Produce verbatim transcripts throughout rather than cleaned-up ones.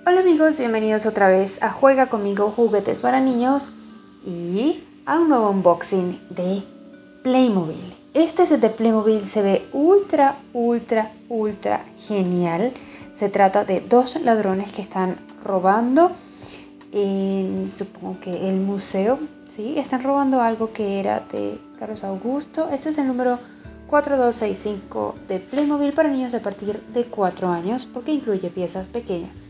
Hola amigos, bienvenidos otra vez a Juega Conmigo Juguetes para Niños y a un nuevo unboxing de Playmobil. Este set de Playmobil se ve ultra, ultra, ultra genial. Se trata de dos ladrones que están robando en, supongo que el museo, ¿sí? Están robando algo que era de Carlos Augusto. Este es el número cuatro dos seis cinco de Playmobil para niños a partir de cuatro años porque incluye piezas pequeñas.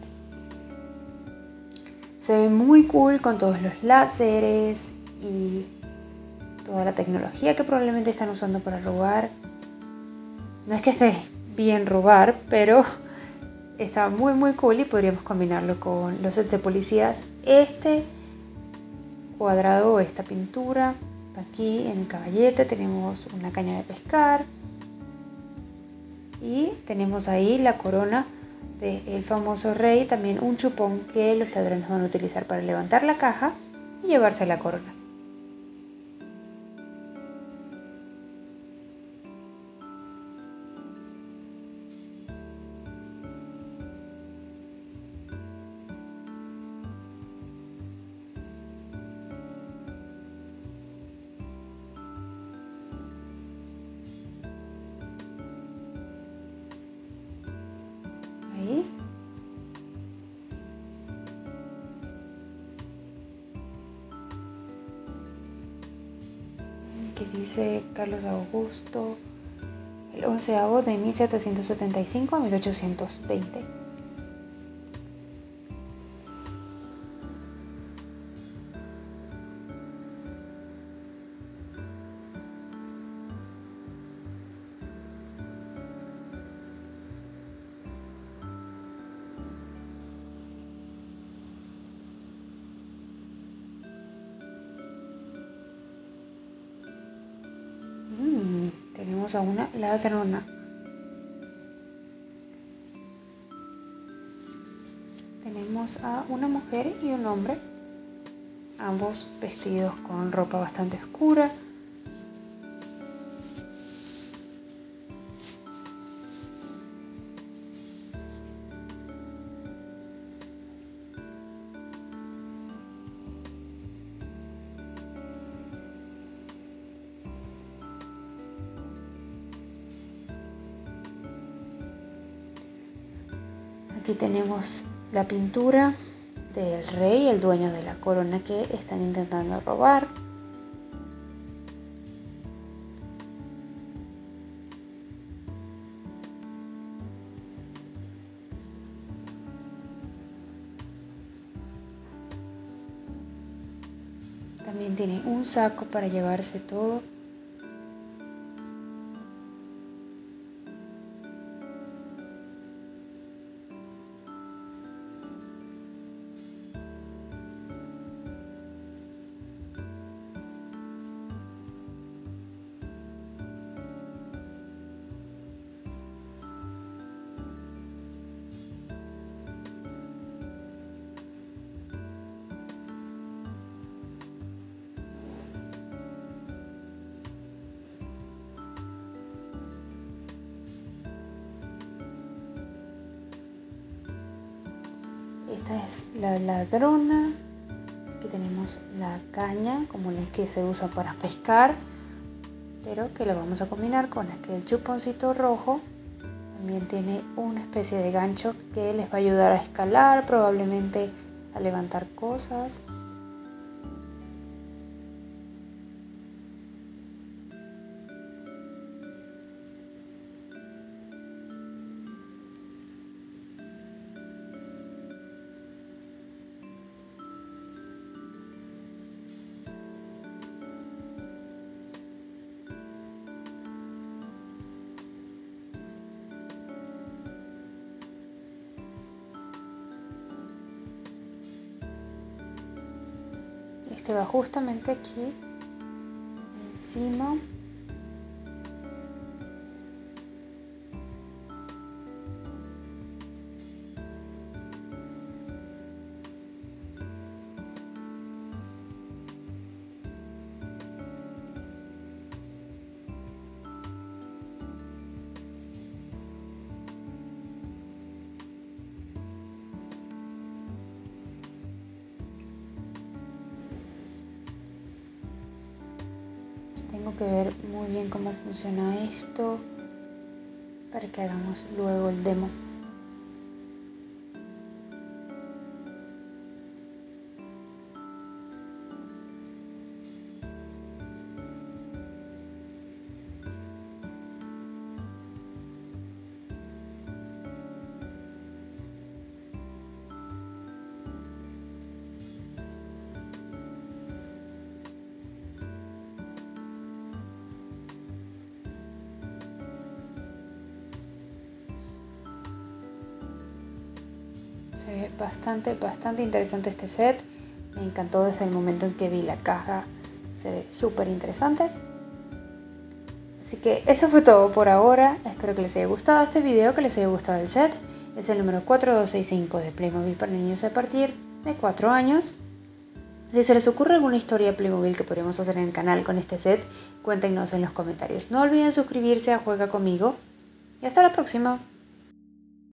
Se ve muy cool con todos los láseres y toda la tecnología que probablemente están usando para robar. No es que esté bien robar, pero está muy muy cool y podríamos combinarlo con los sets de policías. Este cuadrado o esta pintura, aquí en el caballete tenemos una caña de pescar y tenemos ahí la corona del famoso rey, también un chupón que los ladrones van a utilizar para levantar la caja y llevarse la corona. Ahí. Que dice Carlos Augusto, el onceavo de mil setecientos setenta y cinco a mil ochocientos veinte. Mm, tenemos a una ladrona. Tenemos a una mujer y un hombre, ambos vestidos con ropa bastante oscura. Aquí tenemos la pintura del rey, el dueño de la corona que están intentando robar. También tiene un saco para llevarse todo. Esta es la ladrona. Aquí tenemos la caña, como la que se usa para pescar, pero que la vamos a combinar con aquel chuponcito rojo. También tiene una especie de gancho que les va a ayudar a escalar, probablemente a levantar cosas. Este va justamente aquí encima. que ver muy bien cómo funciona esto para que hagamos luego el demo. Se ve bastante, bastante interesante este set. Me encantó desde el momento en que vi la caja. Se ve súper interesante. Así que eso fue todo por ahora. Espero que les haya gustado este video, que les haya gustado el set. Es el número cuatro dos seis cinco de Playmobil para niños a partir de cuatro años. Si se les ocurre alguna historia Playmobil que podríamos hacer en el canal con este set, cuéntenos en los comentarios. No olviden suscribirse a Juega Conmigo. Y hasta la próxima.